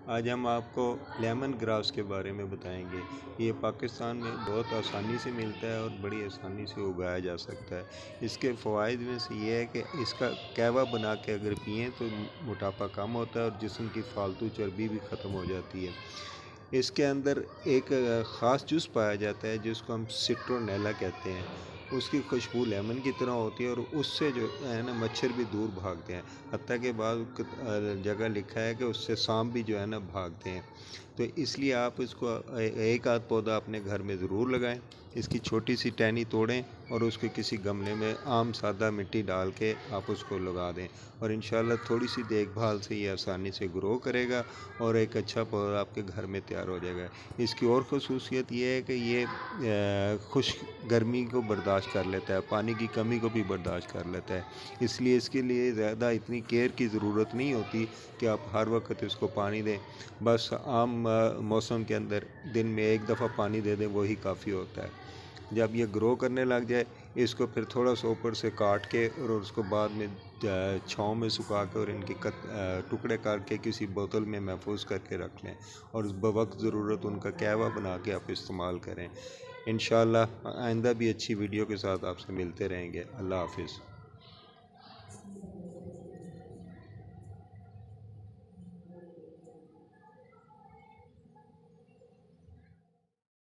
आज हम आपको लेमन ग्रास के बारे में बताएंगे। ये पाकिस्तान में बहुत आसानी से मिलता है और बड़ी आसानी से उगाया जा सकता है। इसके फ़वाइद में से ये है कि इसका कहवा बना के अगर पिएँ तो मोटापा कम होता है और जिस्म की फालतू चर्बी भी ख़त्म हो जाती है। इसके अंदर एक ख़ास जूस पाया जाता है जिसको हम सिट्रोनेला कहते हैं। उसकी खुशबू लेमन की तरह होती है और उससे जो है ना मच्छर भी दूर भागते हैं। हत्ता के बाद जगह लिखा है कि उससे सांप भी जो है ना भागते हैं। तो इसलिए आप इसको एक आध पौधा अपने घर में ज़रूर लगाएं। इसकी छोटी सी टहनी तोड़ें और उसके किसी गमले में आम सादा मिट्टी डाल के आप उसको लगा दें और इंशाल्लाह थोड़ी सी देखभाल से ये आसानी से ग्रो करेगा और एक अच्छा पौधा आपके घर में तैयार हो जाएगा। इसकी और ख़ुसूसियत ये है कि ये खुश्क गर्मी को बर्दाश्त कर लेता है, पानी की कमी को भी बर्दाश्त कर लेता है। इसलिए इसके लिए ज़्यादा इतनी केयर की ज़रूरत नहीं होती कि आप हर वक्त इसको पानी दें। बस आम मौसम के अंदर दिन में एक दफ़ा पानी दे दें, वही काफ़ी होता है। जब ये ग्रो करने लग जाए इसको फिर थोड़ा सा ऊपर से काट के और उसको बाद में छाँव में सुखा के और इनके टुकड़े करके किसी बोतल में महफूज करके रख लें और बवक्त ज़रूरत उनका कहवा बना के आप इस्तेमाल करें। इंशाल्लाह आइंदा भी अच्छी वीडियो के साथ आपसे मिलते रहेंगे। अल्लाह हाफिज़।